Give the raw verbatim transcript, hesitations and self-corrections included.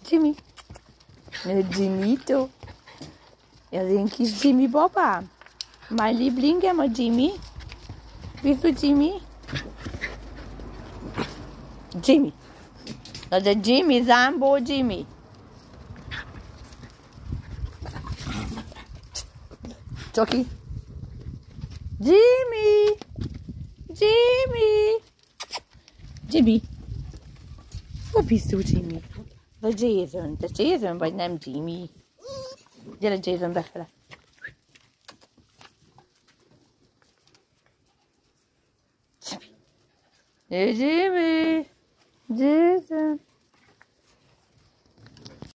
جیمی جیمی تو Ja, denke ich Jimmy Bobba. Mein Liebling, immer Jimmy. Bist du Jimmy? Jimmy. Also Jimmy, Sambo, Jimmy. Jockey. Jimmy. Jimmy. Jimmy. Wo bist du, Jimmy? Der Jason. Der Jason bei dem Jimmy. يلا جيسون دخله جيمي جيمي جيسون